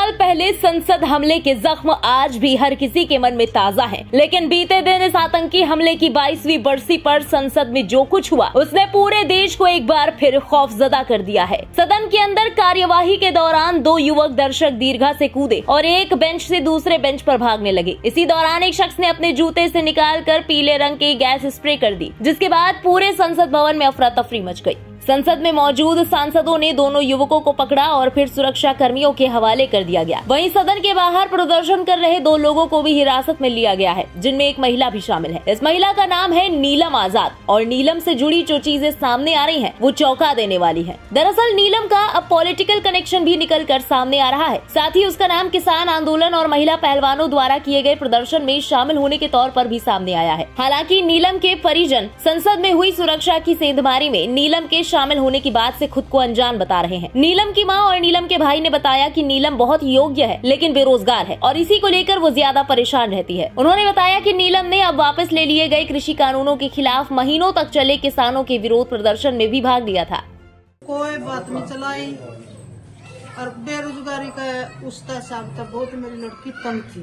साल पहले संसद हमले के जख्म आज भी हर किसी के मन में ताजा हैं। लेकिन बीते दिन इस आतंकी हमले की 22वीं बरसी पर संसद में जो कुछ हुआ उसने पूरे देश को एक बार फिर खौफजदा कर दिया है। सदन के अंदर कार्यवाही के दौरान 2 युवक दर्शक दीर्घा से कूदे और एक बेंच से दूसरे बेंच पर भागने लगे। इसी दौरान एक शख्स ने अपने जूते से निकालकर पीले रंग की गैस स्प्रे कर दी, जिसके बाद पूरे संसद भवन में अफरा तफरी मच गई। संसद में मौजूद सांसदों ने दोनों युवकों को पकड़ा और फिर सुरक्षा कर्मियों के हवाले कर दिया गया। वहीं सदन के बाहर प्रदर्शन कर रहे 2 लोगों को भी हिरासत में लिया गया है, जिनमें एक महिला भी शामिल है। इस महिला का नाम है नीलम आजाद और नीलम से जुड़ी जो चीजें सामने आ रही हैं, वो चौंका देने वाली है। दरअसल नीलम का अब पॉलिटिकल कनेक्शन भी निकल कर सामने आ रहा है। साथ ही उसका नाम किसान आंदोलन और महिला पहलवानों द्वारा किए गए प्रदर्शन में शामिल होने के तौर पर भी सामने आया है। हालांकि नीलम के परिजन संसद में हुई सुरक्षा की सेंधमारी में नीलम के शामिल होने की बात से खुद को अनजान बता रहे हैं। नीलम की मां और नीलम के भाई ने बताया कि नीलम बहुत योग्य है लेकिन बेरोजगार है और इसी को लेकर वो ज्यादा परेशान रहती है। उन्होंने बताया कि नीलम ने अब वापस ले लिए गए कृषि कानूनों के खिलाफ महीनों तक चले किसानों के विरोध प्रदर्शन में भी भाग लिया था। कोई बात नहीं चलाई और बेरोजगारी का उसका हिसाब था। बहुत मेरी लड़की तंग थी,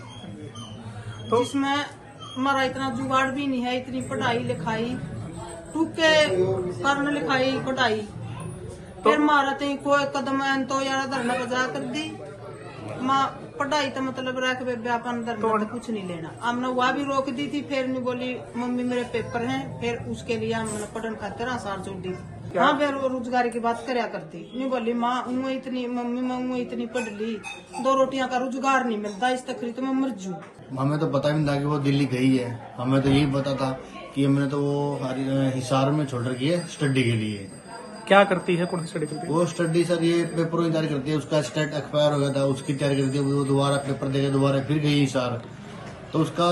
जिसमें हमारा इतना जुगाड़ भी नहीं है, इतनी पढ़ाई लिखाई टूके करने लिखाई पढ़ाई फिर मारा थे कोई कदम तो यार धरना बजा कर दी माँ पढ़ाई तो मतलब रख व्यापन धरना तो कुछ नहीं लेना। हमने वह भी रोक दी थी। फिर नहीं बोली मम्मी मेरे पेपर हैं, फिर उसके लिए हमने पढ़न खातिर आसार छोड़ दी थी। हाँ फिर रोजगारी की बात करया करती नहीं बोली माँ इतनी मम्मी मैं इतनी पढ़ ली 2 रोटियां का रोजगार नहीं मिलता, इस तकरीर तो मैं मर जू। हमें तो पता भी नहीं था कि वो दिल्ली गई है। हमें तो यही पता था कि हमने तो वो हिसार में छोड़ रखी है स्टडी के लिए। क्या करती है? कौन सी स्टडी करती है? वो स्टडी सर ये पेपरों की तैयारी करती है। उसका स्टेट एक्सपायर हो गया था, उसकी तैयारी करती है। वो दोबारा पेपर देके दोबारा फिर गई हिसार। तो उसका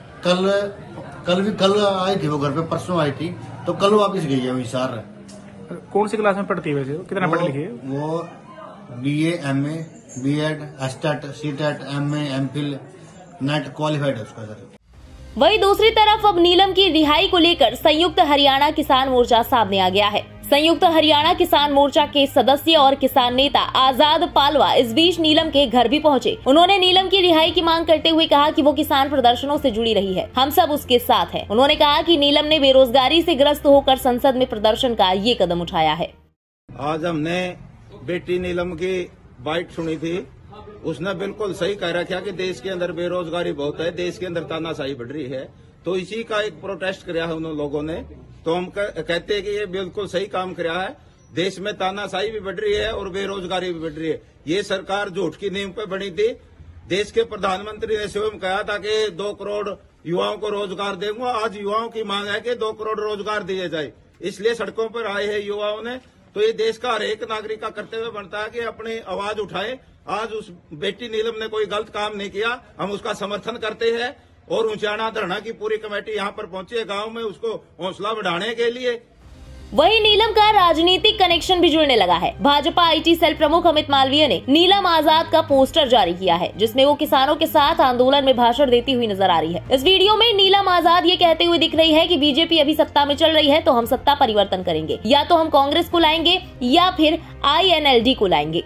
कल आई थी वो घर पे, परसों आई थी तो कल वापस गई है वो हिसार। कौन सी क्लास में पढ़ती है वैसे? कितना पढ़ लिखी है वो? BA MA B.Ed STET CTET MA MPhil NET qualified है उसका सर। वहीं दूसरी तरफ अब नीलम की रिहाई को लेकर संयुक्त हरियाणा किसान मोर्चा सामने आ गया है। संयुक्त हरियाणा किसान मोर्चा के सदस्य और किसान नेता आजाद पालवा इस बीच नीलम के घर भी पहुंचे। उन्होंने नीलम की रिहाई की मांग करते हुए कहा कि वो किसान प्रदर्शनों से जुड़ी रही है, हम सब उसके साथ हैं। उन्होंने कहा कि नीलम ने बेरोजगारी से ग्रस्त होकर संसद में प्रदर्शन का ये कदम उठाया है। आज हमने बेटी नीलम की बाइट सुनी थी, उसने बिल्कुल सही कह रखा कि देश के अंदर बेरोजगारी बहुत है, देश के अंदर तानाशाही बढ़ रही है। तो इसी का एक प्रोटेस्ट किया है उन लोगों ने। तो हम कहते हैं कि ये बिल्कुल सही काम किया है। देश में तानाशाही भी बढ़ रही है और बेरोजगारी भी बढ़ रही है। ये सरकार झूठ की नींव पे बनी थी। देश के प्रधानमंत्री ने स्वयं कहा था कि 2 करोड़ युवाओं को रोजगार देंगे। आज युवाओं की मांग है कि 2 करोड़ रोजगार दिए जाए, इसलिए सड़कों पर आए हैं युवाओं ने। तो ये देश का हर एक नागरिक का कर्तव्य बनता है कि अपनी आवाज उठाए। आज उस बेटी नीलम ने कोई गलत काम नहीं किया, हम उसका समर्थन करते हैं। और ऊंचाना धरना की पूरी कमेटी यहाँ पर पहुंची है गांव में उसको हौसला बढ़ाने के लिए। वहीं नीलम का राजनीतिक कनेक्शन भी जुड़ने लगा है। भाजपा IT सेल प्रमुख अमित मालवीय ने नीलम आजाद का पोस्टर जारी किया है, जिसमें वो किसानों के साथ आंदोलन में भाषण देती हुई नजर आ रही है। इस वीडियो में नीलम आजाद ये कहते हुए दिख रही है कि बीजेपी अभी सत्ता में चल रही है तो हम सत्ता परिवर्तन करेंगे, या तो हम कांग्रेस को लाएंगे या फिर INLD को लाएंगे।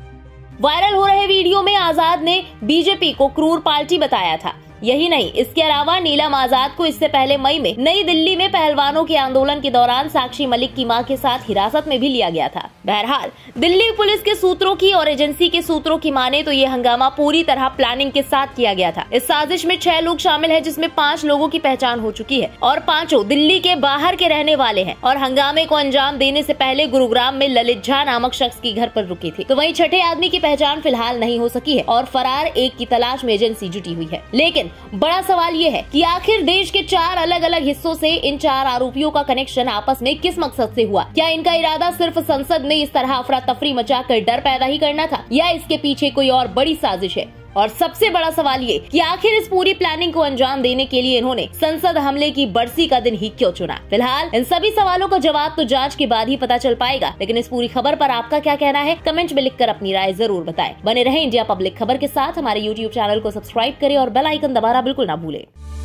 वायरल हो रहे वीडियो में आजाद ने बीजेपी को क्रूर पार्टी बताया था। यही नहीं, इसके अलावा नीलम आजाद को इससे पहले मई में नई दिल्ली में पहलवानों के आंदोलन के दौरान साक्षी मलिक की मां के साथ हिरासत में भी लिया गया था। बहरहाल दिल्ली पुलिस के सूत्रों की और एजेंसी के सूत्रों की माने तो ये हंगामा पूरी तरह प्लानिंग के साथ किया गया था। इस साजिश में 6 लोग शामिल हैं, जिसमें 5 लोगों की पहचान हो चुकी है और 5 दिल्ली के बाहर के रहने वाले हैं और हंगामे को अंजाम देने से पहले गुरुग्राम में ललित झा नामक शख्स की घर पर रुकी थी। तो वहीं 6ठे आदमी की पहचान फिलहाल नहीं हो सकी है और फरार एक की तलाश में एजेंसी जुटी हुई है। लेकिन बड़ा सवाल ये है कि आखिर देश के 4 अलग अलग हिस्सों से इन 4 आरोपियों का कनेक्शन आपस में किस मकसद से हुआ? क्या इनका इरादा सिर्फ संसद में इस तरह अफरा तफरी मचाकर डर पैदा ही करना था, या इसके पीछे कोई और बड़ी साजिश है? और सबसे बड़ा सवाल ये कि आखिर इस पूरी प्लानिंग को अंजाम देने के लिए इन्होंने संसद हमले की बरसी का दिन ही क्यों चुना? फिलहाल इन सभी सवालों का जवाब तो जांच के बाद ही पता चल पाएगा। लेकिन इस पूरी खबर पर आपका क्या कहना है, कमेंट में लिखकर अपनी राय जरूर बताएं। बने रहें इंडिया पब्लिक खबर के साथ। हमारे YouTube चैनल को सब्सक्राइब करें और बेल आइकन दबाना बिल्कुल ना भूलें।